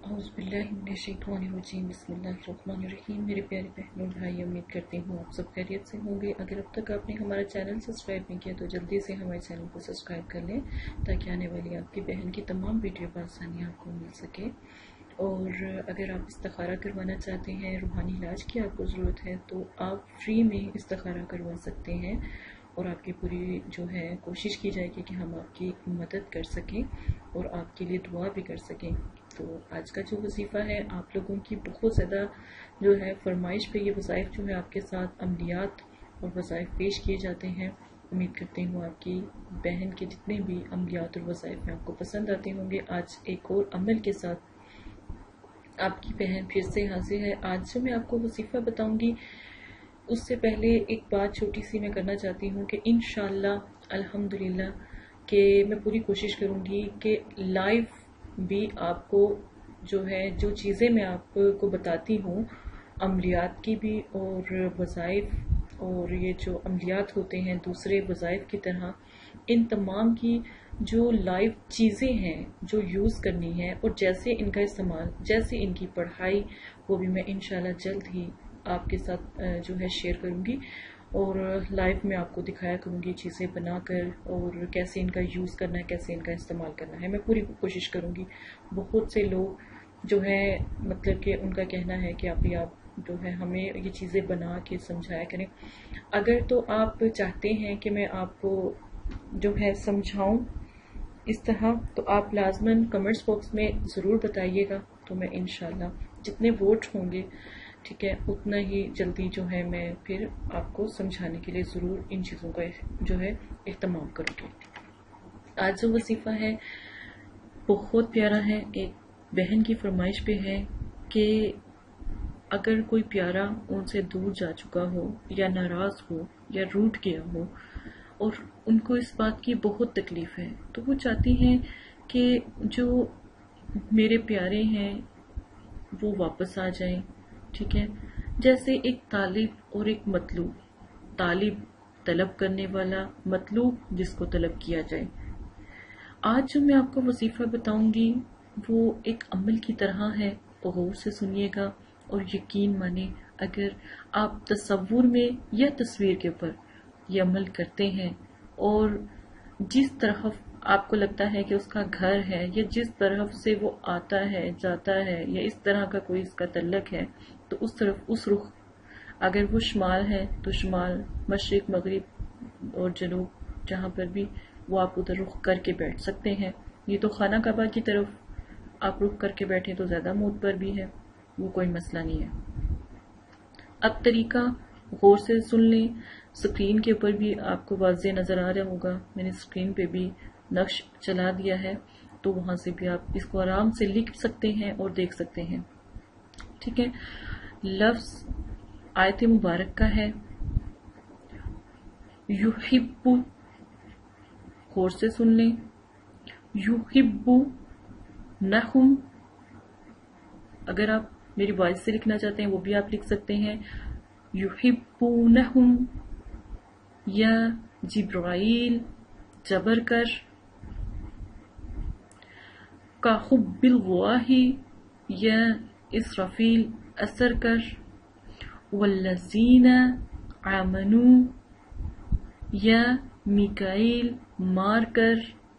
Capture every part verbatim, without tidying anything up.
اعوذ باللہ من الشیطان الرجیم بسم اللہ الرحمن الرحیم۔ میرے پیارے بہنوں بھائی، امید کرتی ہوں آپ سب خیریت سے ہوں گے۔ اگر اب تک آپ نے ہمارا چینل سبسکرائب نہیں کیا تو جلدی سے ہمارے چینل کو سبسکرائب کر لیں تاکہ آنے والی آپ کی بہن کی تمام ویڈیو بآسانی آپ کو مل سکے۔ اور اگر آپ استخارہ کروانا چاہتے ہیں، روحانی علاج کی آپ کو ضرورت ہے، تو آپ فری میں استخارہ کروا سکتے ہیں اور آپ کی پوری جو ہے کوشش کی جائے گی کہ ہم آپ کی مدد کر سکیں اور آپ کے لیے دعا بھی کر سکیں۔ تو آج کا جو وظیفہ ہے، آپ لوگوں کی بہت زیادہ جو ہے فرمائش پہ یہ وظائف جو ہے آپ کے ساتھ عملیات اور وظائف پیش کیے جاتے ہیں۔ امید کرتی ہوں آپ کی بہن کے جتنے بھی عملیات اور وظائف ہیں آپ کو پسند آتے ہوں گے۔ آج ایک اور عمل کے ساتھ آپ کی بہن پھر سے حاضر ہے۔ آج جو میں آپ کو وظیفہ بتاؤں گی، اس سے پہلے ایک بات چھوٹی سی میں کرنا چاہتی ہوں کہ انشاءاللہ الحمدللہ کہ میں پوری کوشش کروں گی کہ لائیو بھی آپ کو جو ہے جو چیزیں میں آپ کو بتاتی ہوں، عملیات کی بھی اور وظائف اور یہ جو عملیات ہوتے ہیں دوسرے وظائف کی طرح، ان تمام کی جو لائیو چیزیں ہیں جو یوز کرنی ہے اور جیسے ان کا استعمال، جیسے ان کی پڑھائی، وہ بھی میں انشاءاللہ جلد ہی آپ کے ساتھ جو ہے شیئر کروں گی اور لائیو میں آپ کو دکھایا کروں گی چیزیں بنا کر، اور کیسے ان کا یوز کرنا ہے، کیسے ان کا استعمال کرنا ہے۔ میں پوری کوشش کروں گی۔ بہت سے لوگ جو ہے مطلب کہ ان کا کہنا ہے کہ ابھی آپ جو ہے ہمیں یہ چیزیں بنا کے سمجھایا کریں۔ اگر تو آپ چاہتے ہیں کہ میں آپ کو جو ہے سمجھاؤں اس طرح، تو آپ لازماً کمنٹس باکس میں ضرور بتائیے گا، تو میں انشاءاللہ جتنے ووٹ ہوں گے ٹھیک ہے اتنا ہی جلدی جو ہے میں پھر آپ کو سمجھانے کے لیے ضرور ان چیزوں کا جو ہے اہتمام کروں گی۔ آج جو وظیفہ ہے بہت پیارا ہے، ایک بہن کی فرمائش پہ ہے کہ اگر کوئی پیارا ان سے دور جا چکا ہو یا ناراض ہو یا روٹھ گیا ہو اور ان کو اس بات کی بہت تکلیف ہے، تو وہ چاہتی ہیں کہ جو میرے پیارے ہیں وہ واپس آ جائیں، ٹھیک ہے۔ جیسے ایک طالب اور ایک مطلوب، طالب طلب کرنے والا، مطلوب جس کو طلب کیا جائے۔ آج جو میں آپ کو وظیفہ بتاؤں گی وہ ایک عمل کی طرح ہے، غور سے سنیے گا اور یقین مانے اگر آپ تصور میں یا تصویر کے اوپر یہ عمل کرتے ہیں اور جس طرف آپ کو لگتا ہے کہ اس کا گھر ہے یا جس طرف سے وہ آتا ہے جاتا ہے یا اس طرح کا کوئی اس کا تعلق ہے، تو اس طرف اس رخ، اگر وہ شمال ہے تو شمال، مشرق، مغرب اور جنوب، جہاں پر بھی وہ آپ ادھر رخ کر کے بیٹھ سکتے ہیں۔ یہ تو خانہ کعبہ کی طرف آپ رخ کر کے بیٹھے تو زیادہ موت پر بھی ہے، وہ کوئی مسئلہ نہیں ہے۔ اب طریقہ غور سے سن لیں، سکرین کے اوپر بھی آپ کو واضح نظر آ رہا ہوگا، میں نے سکرین پہ بھی نقش چلا دیا ہے، تو وہاں سے بھی آپ اس کو آرام سے لکھ سکتے ہیں اور دیکھ سکتے ہیں، ٹھیک ہے۔ لفظ آیت مبارک کا ہے یحب، غور سے سن لیں، یحب نہم، اگر آپ میری وائس سے لکھنا چاہتے ہیں وہ بھی آپ لکھ سکتے ہیں، یحبونہم، یا جبرائیل جبر کر، کا حب الغواہ، یا اسرافیل اثر کر، والذین آمنوا، یا میکائیل مار کر،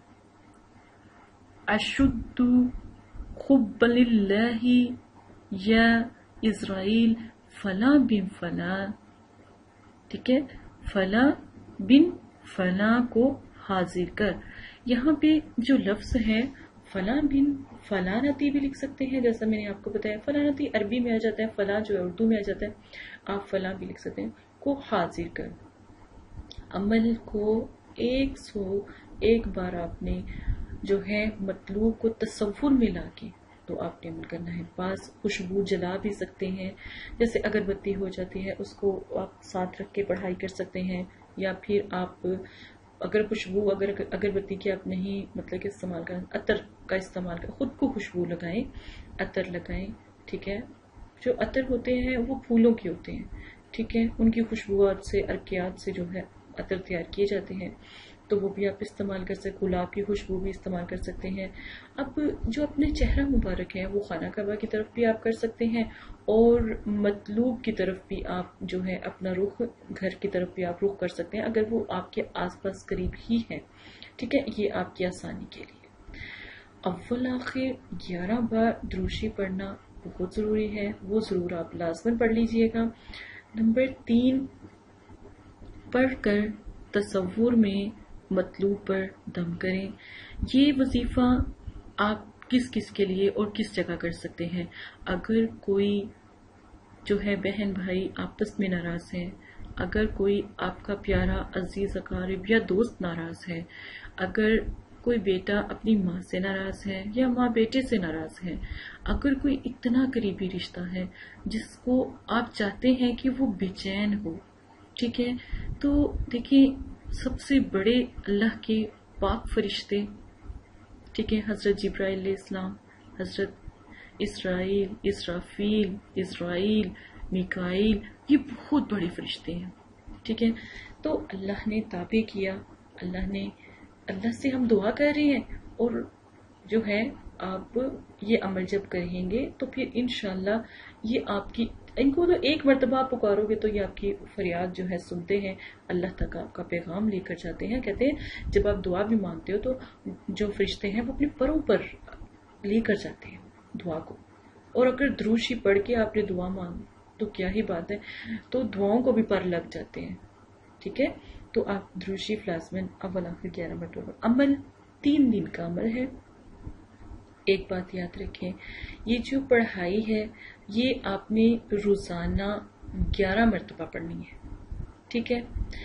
اشد حبا للہ، یا اسرائیل فلاں بن فلاں، ٹھیک ہے، فلاں بن فلاں کو حاضر کر۔ یہاں پہ جو لفظ ہے فلاں بن فلاں نتی بھی لکھ سکتے ہیں، جیسا میں نے آپ کو بتایا فلاں نتی عربی میں آ جاتا ہے، فلاں جو ہے اردو میں آ جاتا ہے، آپ فلاں بھی لکھ سکتے ہیں، کو حاضر کر۔ عمل کو ایک سو ایک بار آپ نے جو ہے مطلوب کو تصور میں لا کے تو آپ نے عمل کرنا ہے۔ بعض خوشبو جلا بھی سکتے ہیں، جیسے اگربتی ہو جاتی ہے، اس کو آپ ساتھ رکھ کے پڑھائی کر سکتے ہیں، یا پھر آپ اگر خوشبو اگر اگربتی کی آپ نہیں مطلب کہ استعمال کریں، عطر کا استعمال کریں، خود کو خوشبو لگائیں، عطر لگائیں، ٹھیک ہے۔ جو عطر ہوتے ہیں وہ پھولوں کے ہوتے ہیں، ٹھیک ہے، ان کی خوشبوات سے، ارکیات سے جو ہے عطر تیار کیے جاتے ہیں، تو وہ بھی آپ استعمال کر سکتے، گلاب کی خوشبو بھی استعمال کر سکتے ہیں. اب جو اپنے چہرہ مبارک ہے وہ خانہ کعبہ کی طرف بھی آپ کر سکتے ہیں، اور مطلوب کی طرف بھی آپ جو ہے اپنا رخ گھر کی طرف بھی آپ رخ کر سکتے ہیں اگر وہ آپ کے آس پاس قریب ہی ہے. ٹھیک ہے، یہ آپ کی آسانی کے لیے. اول آخر گیارہ بار دروشی پڑھنا بہت ضروری ہے، وہ ضرور آپ لازماً پڑھ لیجئے گا. نمبر تین، پڑھ کر تصور میں مطلوب پر دم کریں. یہ وظیفہ آپ کس کس کے لیے اور کس جگہ کر سکتے ہیں؟ اگر کوئی جو ہے بہن بھائی آپس میں ناراض ہے، اگر کوئی آپ کا پیارا عزیز اقارب یا دوست ناراض ہے، اگر کوئی بیٹا اپنی ماں سے ناراض ہے یا ماں بیٹے سے ناراض ہے، اگر کوئی اتنا قریبی رشتہ ہے جس کو آپ چاہتے ہیں کہ وہ بے چین ہو، ٹھیک ہے، تو دیکھیں سب سے بڑے اللہ کے پاک فرشتے، ٹھیک ہے، حضرت جبرائیل علیہ السلام، حضرت اسرائیل، اسرافیل، اسرائیل، میکائیل، یہ بہت بڑے فرشتے ہیں. ٹھیک ہے، تو اللہ نے تابع کیا، اللہ نے اللہ سے ہم دعا کر رہے ہیں، اور جو ہے آپ یہ عمل جب کریں گے تو پھر انشاءاللہ یہ آپ کی، ان کو تو ایک مرتبہ آپ پکارو گے تو یہ آپ کی فریاد جو ہے سنتے ہیں، اللہ تک آپ کا پیغام لے کر جاتے ہیں. کہتے ہیں جب آپ دعا بھی مانگتے ہو تو جو فرشتے ہیں وہ اپنے پروں پر لے کر جاتے ہیں دعا کو، اور اگر دروشی پڑھ کے آپ نے دعا مانگی تو کیا ہی بات ہے، تو دعاؤں کو بھی پر لگ جاتے ہیں. ٹھیک ہے، تو آپ دروشی لازماً اول آخر گیارہ مرتبہ. عمل تین دن کا عمل ہے. ایک بات یاد رکھیں، یہ جو پڑھائی ہے یہ آپ نے روزانہ گیارہ مرتبہ پڑھنی ہے. ٹھیک ہے،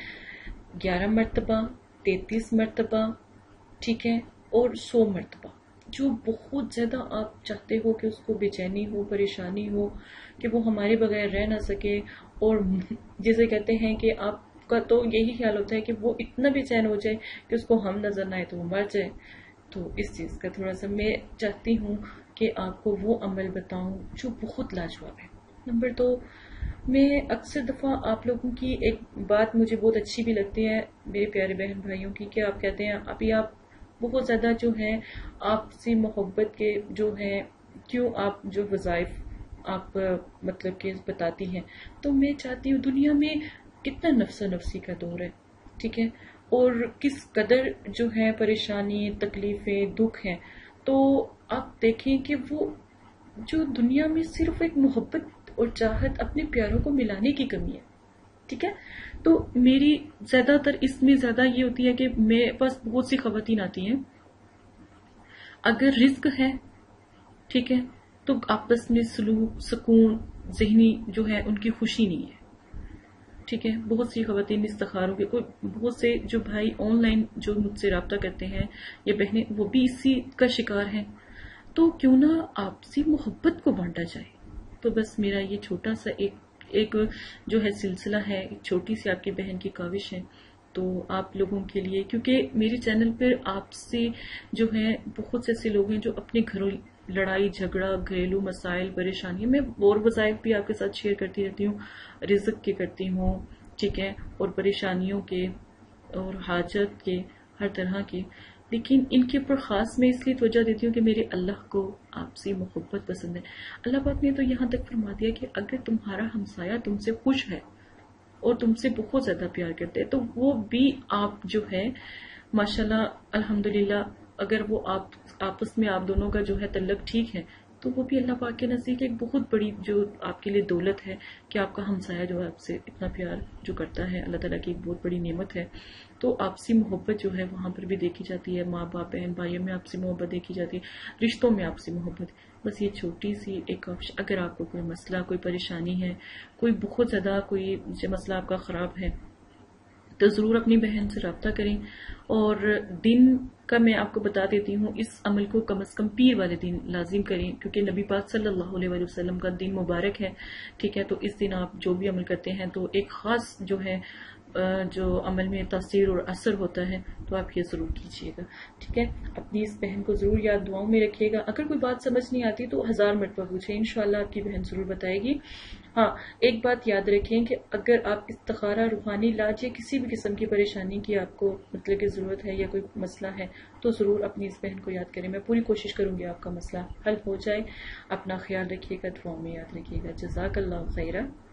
گیارہ مرتبہ، تینتیس مرتبہ، ٹھیک ہے، اور سو مرتبہ. جو بہت زیادہ آپ چاہتے ہو کہ اس کو بے چینی ہو، پریشانی ہو کہ وہ ہمارے بغیر رہ نہ سکے، اور جسے کہتے ہیں کہ آپ کا تو یہی خیال ہوتا ہے کہ وہ اتنا بے چین ہو جائے کہ اس کو ہم نظر نہ آئے تو وہ مر جائے. تو اس چیز کا تھوڑا سا میں چاہتی ہوں کہ آپ کو وہ عمل بتاؤں جو بہت لاجواب ہے. نمبر دو، میں اکثر دفعہ آپ لوگوں کی ایک بات مجھے بہت اچھی بھی لگتی ہے میرے پیارے بہن بھائیوں کی، کہ آپ کہتے ہیں ابھی آپ بہت زیادہ جو ہے آپ سے محبت کے جو ہیں کیوں آپ جو وظائف آپ مطلب کہ بتاتی ہیں. تو میں چاہتی ہوں، دنیا میں کتنا نفس نفسی کا دور ہے، ٹھیک ہے، اور کس قدر جو ہے پریشانی، تکلیفیں، دکھ ہیں، تو آپ دیکھیں کہ وہ جو دنیا میں صرف ایک محبت اور چاہت اپنے پیاروں کو ملانے کی کمی ہے. ٹھیک ہے، تو میری زیادہ تر اس میں زیادہ یہ ہوتی ہے کہ میرے پاس بہت سی خواتین آتی ہیں، اگر رزق ہے، ٹھیک ہے، تو آپس میں سلوک، سکون، ذہنی جو ہے ان کی خوشی نہیں ہے. ٹھیک ہے، بہت سی خواتین استخاروں کے، بہت سے جو بھائی آن لائن جو مجھ سے رابطہ کرتے ہیں یا بہنیں، وہ بھی اسی کا شکار ہیں. تو کیوں نہ آپسی محبت کو بانٹا جائے. تو بس میرا یہ چھوٹا سا ایک ایک جو ہے سلسلہ ہے، ایک چھوٹی سی آپ کی بہن کی کاوش ہے تو آپ لوگوں کے لیے، کیونکہ میرے چینل پر آپ سے جو ہے بہت سے ایسے لوگ ہیں جو اپنے گھروں لڑائی جھگڑا، گھریلو مسائل، پریشانیاں، میں اور وظائف بھی آپ کے ساتھ شیئر کرتی رہتی ہوں، رزق کے کرتی ہوں، ٹھیک ہے، اور پریشانیوں کے اور حاجت کے، ہر طرح کے. لیکن ان کے اوپر خاص میں اس لیے توجہ دیتی ہوں کہ میرے اللہ کو آپ سے محبت پسند ہے. اللہ پاک نے تو یہاں تک فرما دیا کہ اگر تمہارا ہمسایہ تم سے خوش ہے اور تم سے بہت زیادہ پیار کرتے ہیں تو وہ بھی آپ جو ہے ماشاءاللہ الحمدللہ، اگر وہ آپ آپس میں آپ دونوں کا جو ہے تعلق ٹھیک ہے تو وہ بھی اللہ پاک کے نزدیک ایک بہت بڑی جو آپ کے لیے دولت ہے کہ آپ کا ہمسایہ جو ہے آپ سے اتنا پیار جو کرتا ہے، اللہ تعالیٰ کی ایک بہت بڑی نعمت ہے. تو آپسی محبت جو ہے وہاں پر بھی دیکھی جاتی ہے، ماں باپ، بہن بھائیوں میں آپسی محبت دیکھی جاتی ہے، رشتوں میں آپسی محبت. بس یہ چھوٹی سی ایک آپش، اگر آپ کو کوئی مسئلہ، کوئی پریشانی ہے، کوئی بہت زیادہ کوئی مسئلہ آپ کا خراب ہے تو ضرور اپنی بہن سے رابطہ کریں. اور دن کا میں آپ کو بتا دیتی ہوں، اس عمل کو کم از کم پیر والے دن لازم کریں، کیونکہ نبی پاک صلی اللہ علیہ وسلم کا دن مبارک ہے. ٹھیک ہے، تو اس دن آپ جو بھی عمل کرتے ہیں تو ایک خاص جو ہے جو عمل میں تاثیر اور اثر ہوتا ہے تو آپ یہ ضرور کیجیے گا. ٹھیک ہے، اپنی اس بہن کو ضرور یاد دعاؤں میں رکھیے گا. اگر کوئی بات سمجھ نہیں آتی تو ہزار مرتبہ پوچھیں، انشاءاللہ آپ کی بہن ضرور بتائے گی. ہاں، ایک بات یاد رکھیں کہ اگر آپ استخارہ، روحانی علاج یا کسی بھی قسم کی پریشانی کی آپ کو مطلب کی ضرورت ہے یا کوئی مسئلہ ہے تو ضرور اپنی اس بہن کو یاد کریں. میں پوری کوشش کروں گی آپ کا مسئلہ حل ہو جائے. اپنا خیال رکھیے گا، دعاؤں میں یاد رکھیے گا. جزاک اللہ خیرہ.